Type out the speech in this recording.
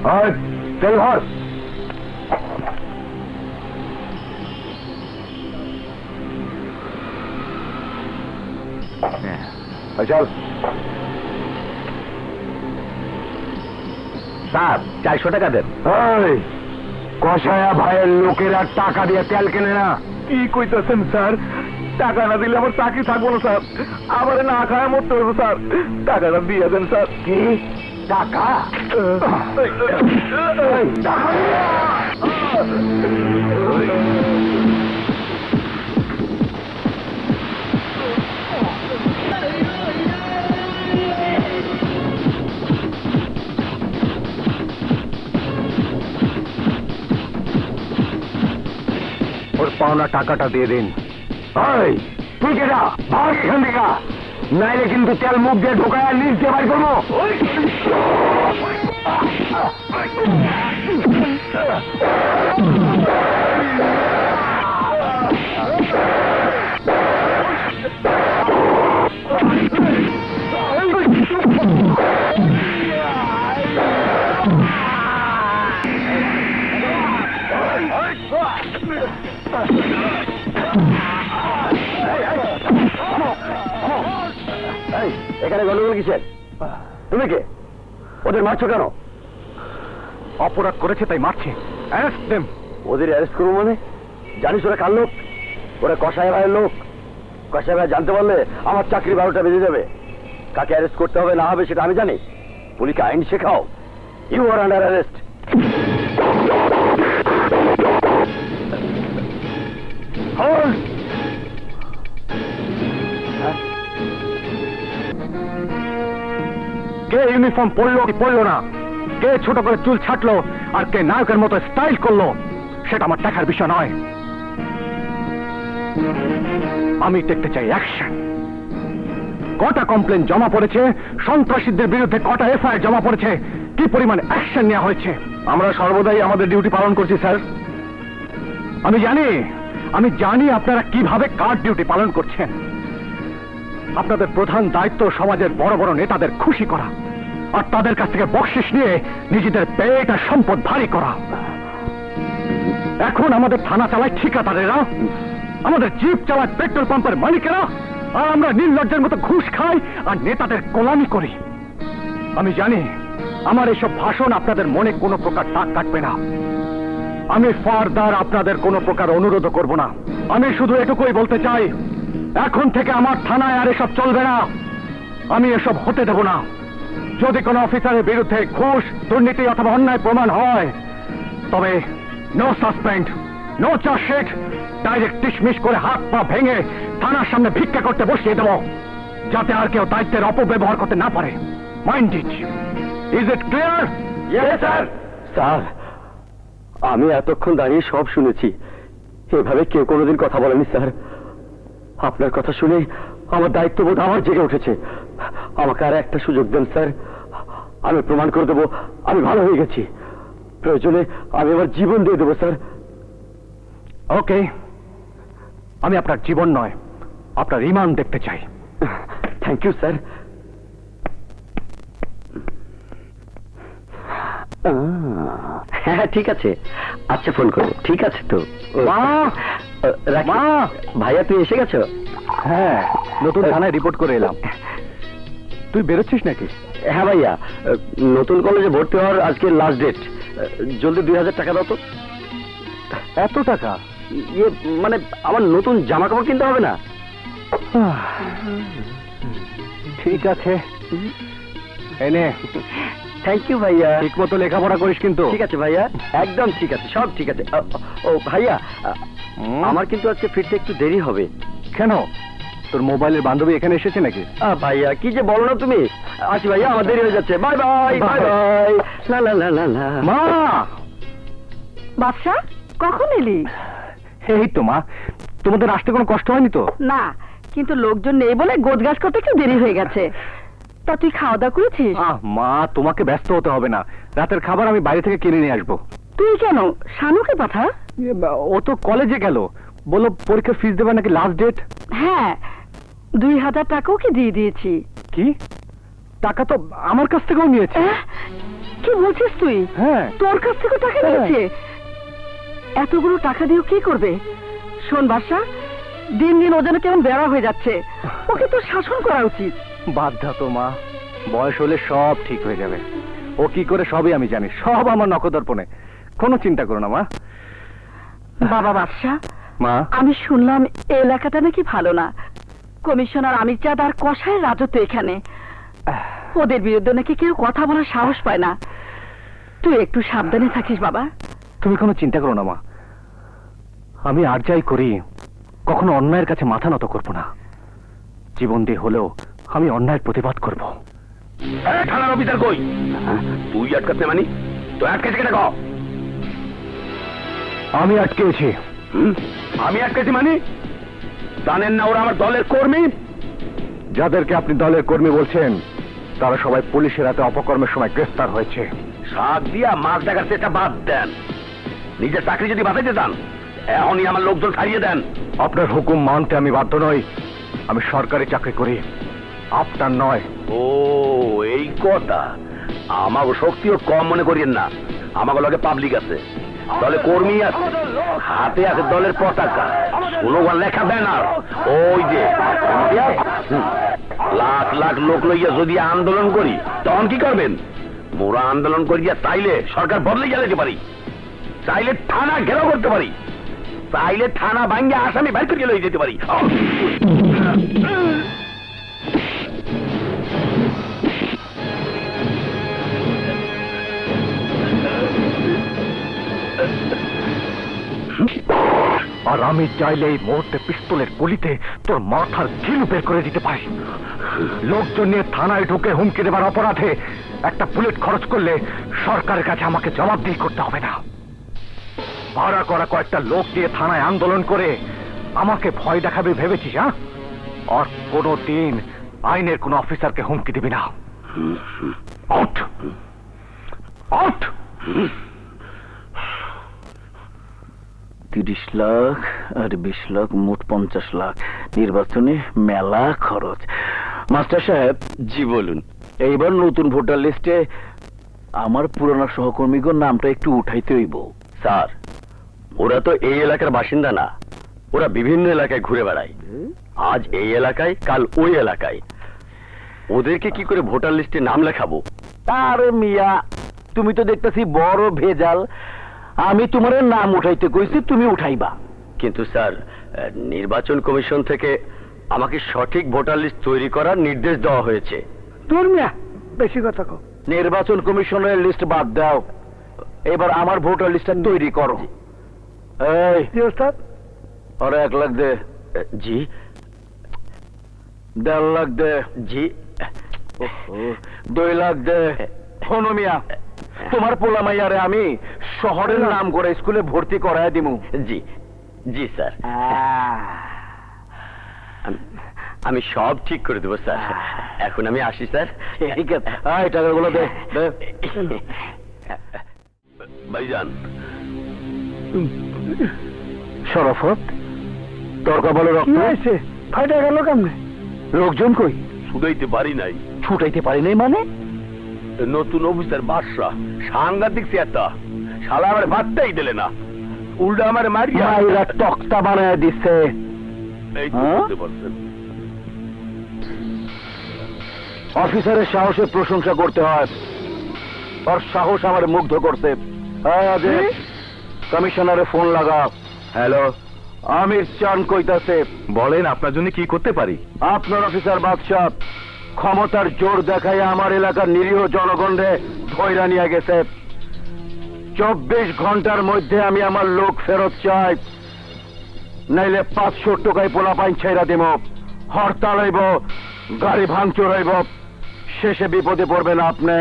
তেল ভর। চল স্যার, 400 টাকা দেন। কষায়া ভাইয়ের লোকেরা টাকা দিয়ে তেল কেনে না। কি কইতেছেন স্যার? টাকা না দিলে আমার চাকরি থাকবো না স্যার, আবার না খায় মরতে হবে স্যার, টাকাটা দিয়ে দেন স্যার। কি টাকা? ওর পাওনা টাকাটা দিয়ে দিন। তুই কেটা ভাগ এখান থেকে, নাইলে কিন্তু তেল মুখ দিয়ে ঢোকায় আর নিচ দিয়ে বাই করবো। এখানে গন্ডগোল কিসের? তুমি কে? ওদের মারছো কেন? অপরাধ করেছে তাই মারছে। Arrest them. ওদের অ্যারেস্ট করবো মানে? জানিস ওরা কার লোক? ওরা কসাই ভাইয়ের লোক। কসাই ভাই জানতে পারলে আমার চাকরি 12টা বেজে যাবে। কাকে অ্যারেস্ট করতে হবে না হবে সেটা আমি জানি। পুলিশকে আইন শেখাও। You are under arrest. কে ইউনিফর্ম পরলো কি পরলো না, কে ছোট করে চুল ছাটলো আর কে নায়কের মতো স্টাইল করলো সেটা আমার দেখার বিষয় নয়। আমি দেখতে চাই অ্যাকশন। কটা কমপ্লেন জমা পড়েছে, সন্ত্রাসীদের বিরুদ্ধে কটা এফআইআর জমা পড়েছে, কি পরিমাণে অ্যাকশন নেওয়া হয়েছে। আমরা সর্বদাই আমাদের ডিউটি পালন করছি স্যার। আমি জানি আপনারা কিভাবে কার ডিউটি পালন করছেন। আপনাদের প্রধান দায়িত্ব সমাজের বড় বড় নেতাদের খুশি করা আর তাদের কাছ থেকে বকশিশ নিয়ে নিজেদের পেট আর সম্পদ ভারী করা। এখন আমাদের থানা চালায় ঠিকাদারেরা, আমাদের জিপ চালায় পেট্রোল পাম্পের মালিকেরা, আর আমরা নির্লজ্জের মতো ঘুষ খাই আর নেতাদের গোলামি করি। আমি জানি আমার এসব ভাষণ আপনাদের মনে কোনো প্রকার দাগ কাটবে না। আমি ফারদার আপনাদের কোনো প্রকার অনুরোধ করব না। আমি শুধু এটুকুই বলতে চাই, এখন থেকে আমার থানায় আর এসব চলবে না। আমি এসব হতে দেব না। যদি কোনো অফিসারের বিরুদ্ধে ঘুষ, দুর্নীতি অথবা অন্যায় প্রমাণ হয় তবে no suspend, no chargesheet, direct dismiss করে হাত পা ভেঙে থানার সামনে ভিক্ষা করতে বসিয়ে দেব, যাতে আর কেউ দায়িত্বের অপব্যবহার করতে না পারে। Mind it. Is it clear? Yes sir. Sir, আমি এতক্ষণ দাঁড়িয়ে সব শুনেছি, এভাবে কেউ কোনোদিন কথা বলেনি স্যার। আপনার কথা শুনে আমার দায়িত্ববোধ আমার জেগে উঠেছে। আমাকে আর একটা সুযোগ দেন স্যার, আমি প্রমাণ করে দেবো আমি ভালো হয়ে গেছি। প্রয়োজনে আমি আমার জীবন দিয়ে দেবো স্যার। ওকে, আমি আপনার জীবন নয় আপনার ঈমান দেখতে চাই। Thank you sir. হ্যাঁ ঠিক আছে, আচ্ছা ফোন করবো। ঠিক আছে তো ভাইয়া, তুই এসে গেছো? হ্যাঁ, নতুন থানায় রিপোর্ট করে এলাম। তুই বেরোচ্ছিস নাকি? হ্যাঁ ভাইয়া, নতুন কলেজে ভর্তি হওয়ার আজকে লাস্ট ডেট। জলদি 2000 টাকা দাও তো। এত টাকা? ইয়ে মানে আমার নতুন জামা কাপড় কিনতে হবে না? ঠিক আছে, এনে। থ্যাংক ইউ ভাইয়া। ঠিক মতো লেখাপড়া করিস কিন্তু। ঠিক আছে ভাইয়া, একদম ঠিক আছে, সব ঠিক আছে। ও ভাইয়া, আমার কিন্তু আজকে ফিরতে একটু দেরি হবে। কেন? তোর মোবাইলের বান্ধবী এখানে এসেছে নাকি? ভাইয়া কি যে বলো না তুমি। আসি ভাইয়া, আমার দেরি হয়ে যাচ্ছে। Bye bye bye bye. লা লা লা লা লা। মা! বাদশা, কখন এলি? এই তো মা, তোমাদের আসতে কোনো কষ্ট হয়নি তো? না, কিন্তু লোকজন নেই বলে গোছগাছ করতে একটু দেরি হয়ে গেছে। তা তুই খাওয়া দাওয়া করেছিস? মা, তোমাকে ব্যস্ত হতে হবে না, রাতের খাবার আমি বাইরে থেকে কিনে নিয়ে আসবো। তুই কেন? শানুকে পাঠা। ও তো কলেজে গেল, বললো পরীক্ষার ফিস দেবে নাকি লাস্ট ডেট। হ্যাঁ, 2000 টাকাও কি দিয়ে দিয়েছি। কি? টাকা তো আমার কাছ থেকেও নিয়েছে। কি বলছিস তুই? হ্যাঁ। তোর কাছ থেকে টাকা নিয়েছে? এতগুলো টাকা দিয়েও কি করবে? শোন বাদশা, দিন দিন ও যেন কেমন বেড়া হয়ে যাচ্ছে, ওকে তো শাসন করা উচিত। বাধ্যা তো মা, বয়স হলে সব ঠিক হয়ে যাবে। ও কি করে সবই আমি জানি, সব আমার নখদর্পণে। কোনো চিন্তা করো না মা। বাবা বাদশা, মা, আমি শুনলাম এই এলাকাটা নাকি ভালো না। কমিশনার আমির চাঁদ আর কসাইয়ের রাজত্ব এখানে। ওদের বিরুদ্ধে নাকি কেউ কথা বলার সাহস পায় না। তুই একটু সাবধানে থাকিস বাবা। তুমি কোনো চিন্তা করো না মা, আমি আর যাই করি কখনো অন্যায়ের কাছে মাথা নত করব না। জীবন দিয়ে হলেও আমি অন্যায়ের প্রতিবাদ করব। থানার অফিসার কই? তুই আটকাতে মানি তো আটকেছি কেন? আমি আটকেছি। আমি আটকেছি মানে? জানেন না ওরা আমার দলের কর্মী? যাদেরকে আপনি দলের কর্মী বলছেন তারা সবাই পুলিশের হাতে অপকর্মের সময় গ্রেফতার হয়েছে। শাক দিয়া মাছ দেখার চেষ্টা বাদ দেন। নিজের চাকরি যদি বাঁচাইতে চান এখনই আমার লোকজন ছাড়িয়ে দেন। আপনার হুকুম মানতে আমি বাধ্য নই। আমি সরকারি চাকরি করি, আপনার নয়। ও এই কথা। আমাকে শক্তিও কম মনে করিয়েন না। আমাকে লগে পাবলিক আছে, দলে কর্মী আছে, হাতে আছে দলের পতাকা, স্লোগান লেখা ব্যানার। ওই যে লাখ লাখ লোক লইয়া যদি আন্দোলন করি তখন কি করবেন? মোরা আন্দোলন করিয়া চাইলে সরকার বদলে যেতে পারি, চাইলে থানা ঘেরাও করতে পারি, চাইলে থানা ভাঙ্গে আসামি বাইর করে লইয়া যেতে পারি। আর আমি চাইলে এই মুহূর্তে পিস্তলের গুলিতে তোর মাথার গিলু বের করে দিতে পারি। লোকজন নিয়ে থানায় ঢুকে হুমকি দেবার অপরাধে একটা বুলেট খরচ করলে সরকারের কাছে আমাকে জবাবদিহি করতে হবে না। ভাড়া করা কয়েকটা লোক দিয়ে থানায় আন্দোলন করে আমাকে ভয় দেখাবে ভেবেছিস? হ্যাঁ, আর কোনোদিন আইনের কোন অফিসারকে হুমকি দিবি না। Out out. 30 লাখ আর 20 লাখ, মোট 50 লাখ। নির্বাচনে মেলা খরচ। মাস্টার সাহেব। জি বলুন। এইবার নতুন ভোটার লিস্টে আমার পুরনো সহকর্মীগণ নামটা একটু উঠাইতে হইব। স্যার, ওরা তো এই এলাকার বাসিন্দা না, ওরা বিভিন্ন এলাকায় ঘুরে বেড়ায়। আজ এই এলাকায়, কাল ওই এলাকায়। ওদেরকে কি করে ভোটার লিস্টে নাম লেখাবো? আরে মিয়া, তুমি তো দেখতেছি বড় ভেজাল। আমি তোমার নাম উঠাইতে কইছি, তুমি উঠাইবা। কিন্তু স্যার, নির্বাচন কমিশন থেকে আমাকে সঠিক ভোটার লিস্ট তৈরি করার নির্দেশ দেওয়া হয়েছে। তোর মিয়া বেশি কথা কও। নির্বাচন কমিশনের লিস্ট বাদ দাও, এবার আমার ভোটার লিস্টটা তৈরি করো। এই ওস্তাদ, আর 1 লাখ দে। জি। 1.5 লাখ দে। জি। 2 লাখ দে। শোনো মিয়া, তোমার পোলা মাইয়ারে আমি শহরের নাম করে স্কুলে ভর্তি করায় দিমু। জি জি স্যার, আমি সব ঠিক করে দেবো স্যার। এখন আমি আসি স্যার। ঠিক আছে, এই টাকাগুলো দে। ভাইজান। শরফত, তোর কপালে রক্ত হয়েছে? ফাইটা গেল কেমনে? লোকজন কই? শুধাইতে পারি নাই। ছুটাইতে পারি নাই মানে? নতুন অফিসার বাদশা সাংঘাতিক চেতা, শালা আমার বার্তাই দিলে না, উল্টা আমার মারিয়া মাইরা তক্তা বানায় দিচ্ছে। এই তো বুঝতে পারছেন। অফিসারের সাহসের প্রশংসা করতে হয়, ওর সাহস আমার মুগ্ধ করতে। কমিশনারে ফোন লাগা। হ্যালো, আমির চান কইতাছে। বলেন, আপনার জন্য কি করতে পারি? আপনার অফিসার বাদশাহ ক্ষমতার জোর দেখাই আমার এলাকার নিরীহ জনগণরে ধইরা নিয়ে গেছে। 24 ঘন্টার মধ্যে আমি আমার লোক ফেরত চাই, নাইলে 500 টাকায় পোলা পাইন ছেড়া দিব। হরতাল হইব, গাড়ি ভাঙচুর হইব, শেষে বিপদে পড়বেন আপনি।